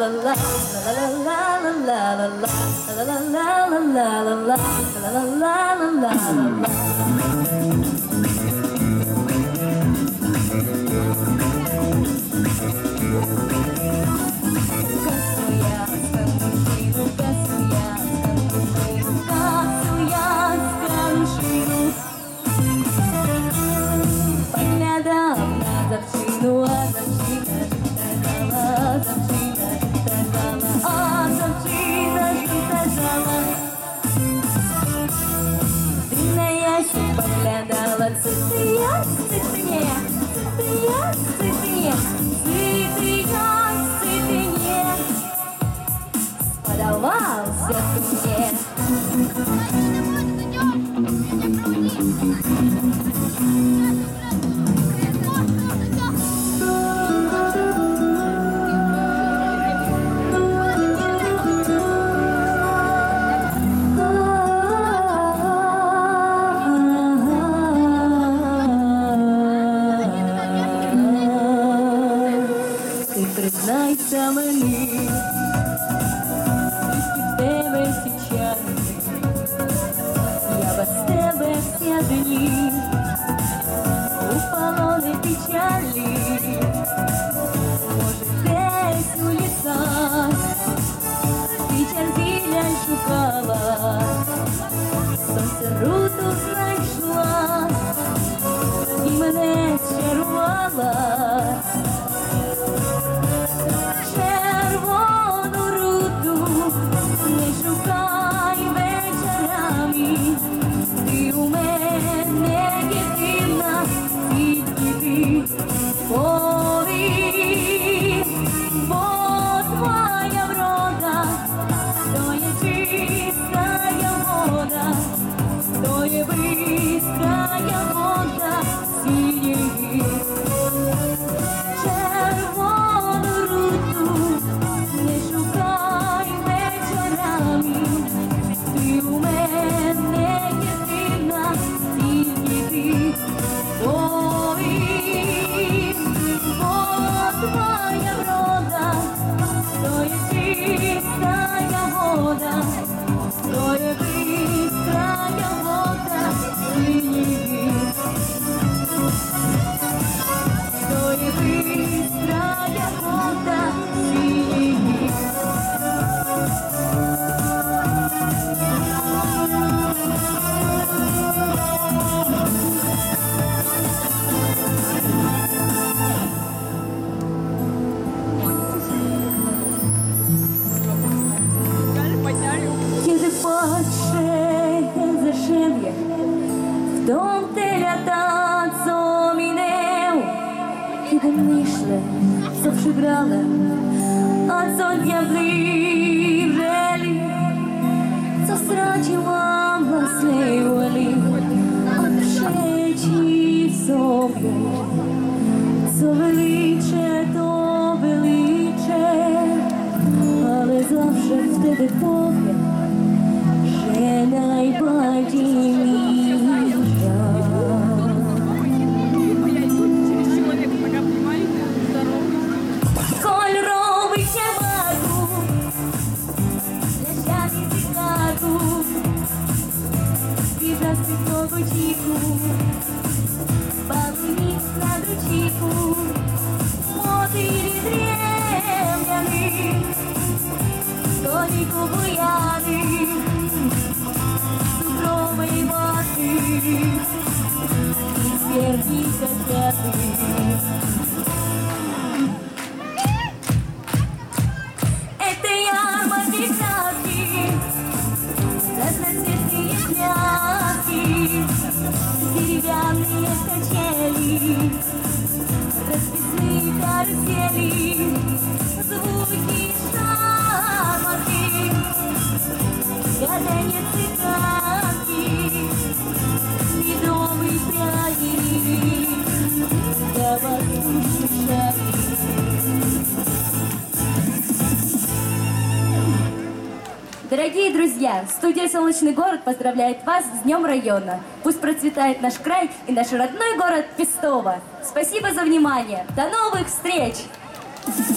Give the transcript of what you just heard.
Признайся мені, скільки в тебе сейчас, я без тебе всі дні, у полоні печалі, може десь у лісах, печаль біля шукала, сонце руту знайшла, і мене чарувала. Myślę, co przybrałem, a co diabli wrzeli, co straciłam własnej woli, a przeciw sobie, co wyliczę, to wyliczę, ale zawsze wtedy powiem, że najbardziej mi żal. Это ярмарки краски, разноцветные пляски, деревянные качели, расписные карусели, звуки шарманки, гаданье цыганки, медовый пряник, для вас слушали. Дорогие друзья, студия «Солнечный город» поздравляет вас с Днем района. Пусть процветает наш край и наш родной город Пестово. Спасибо за внимание. До новых встреч!